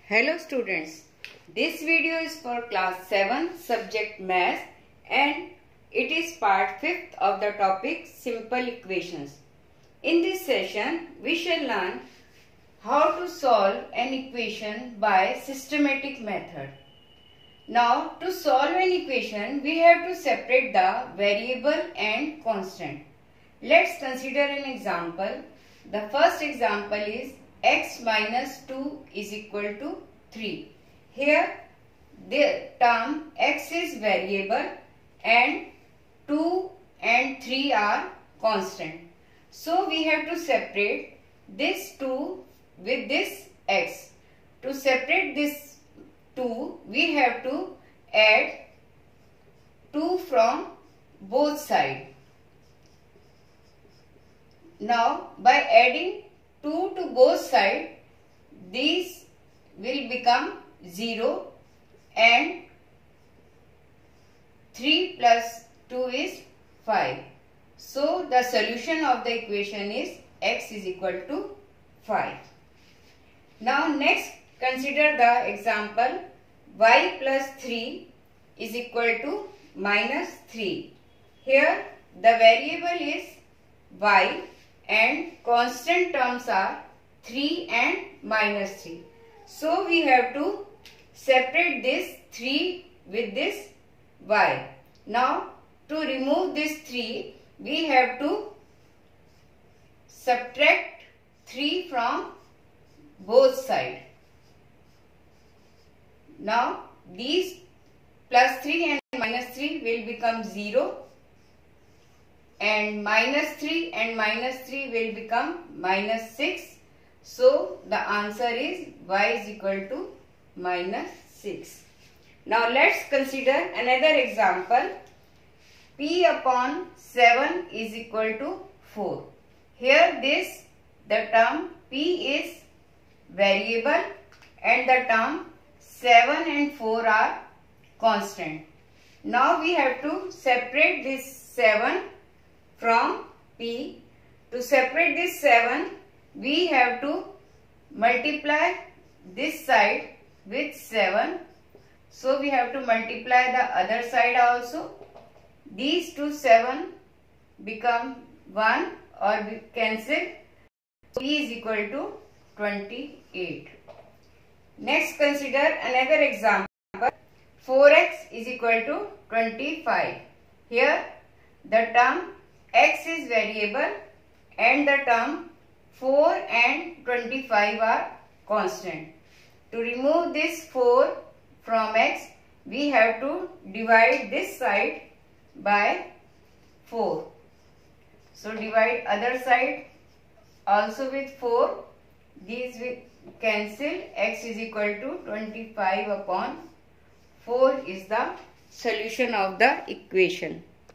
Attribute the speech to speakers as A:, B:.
A: Hello students, this video is for class 7 subject math and it is part 5th of the topic simple equations. In this session, we shall learn how to solve an equation by systematic method. Now, to solve an equation, we have to separate the variable and constant. Let's consider an example. The first example is x minus 2 is equal to 3. Here the term x is variable and 2 and 3 are constant. So we have to separate this 2 with this x. To separate this 2, we have to add 2 from both sides. Now by adding 2 to both sides, these will become 0 and 3 plus 2 is 5. So the solution of the equation is x is equal to 5. Now next consider the example y plus 3 is equal to minus 3. Here the variable is y and constant terms are 3 and minus 3. So we have to separate this 3 with this y. Now to remove this 3, we have to subtract 3 from both sides. Now these plus 3 and minus 3 will become 0. And minus 3 and minus 3 will become minus 6. So the answer is y is equal to minus 6. Now let's consider another example. P upon 7 is equal to 4. Here the term P is variable and the term 7 and 4 are constant. Now we have to separate this 7 from P. To separate this 7, we have to multiply this side with 7. So we have to multiply the other side also. These two 7 become 1 or we cancel. P is equal to 28. Next consider another example. 4x is equal to 25. Here the term x is variable and the term 4 and 25 are constant. To remove this 4 from x, we have to divide this side by 4. So divide other side also with 4. These will cancel. X is equal to 25 upon 4 is the solution of the equation.